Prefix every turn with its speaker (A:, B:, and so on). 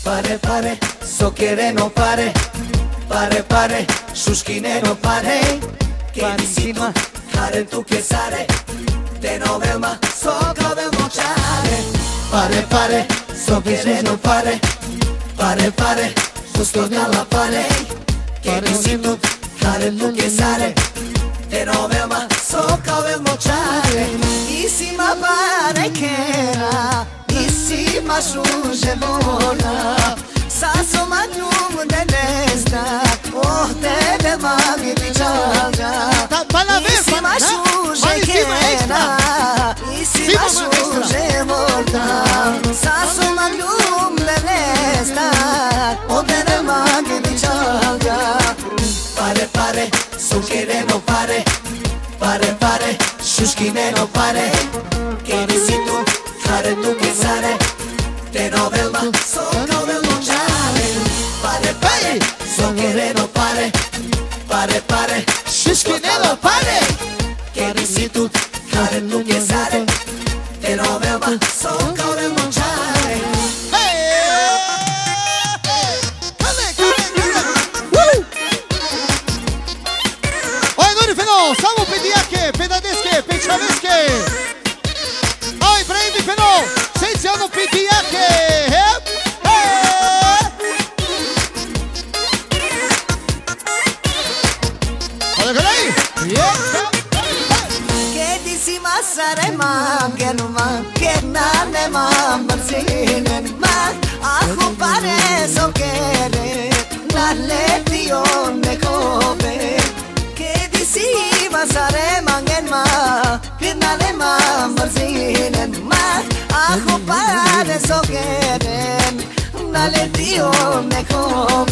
A: Pare, pare, so quiere no pare. Pare, pare, shushkine no pare. Que visito, haren tu que sare. Te novelma, so kavel mochare. Pare, pare, so quiere no pare. Pare, pare, justo la pare. Que visito, haren tu que sare. Te novelma, so kavel mochare. Isima pare kera. Isima shuje bona. Saso magnum de nesta. Oh, te de magi pichaga. Isima shuje kera. Isima shuje bona. Saso magnum de nesta. Oh, te de magi pichaga. Pare, pare, so quiere no pare. Pare, pare, shushkine no pare. Que visito, hare tu que sare. Te novelma, so novelma chare. Pare, pare, so quiere no pare. Pare, pare, shushkine no pare. Que visito, hare tu que sare. Te novelma, so novelma chare.
B: Samo pediake, pedadeske, pečaveske. Aj, prejdi peno, secijano pediake. Hadi güley.
A: Kedisi masare mangenuma, kenane mambarsinen ma. Ahu pare so kere, nalle tione kobe. Kedisi masare mangenma, kenane mambarsinen ma. Ahu pare so kere, nalle tione kobe.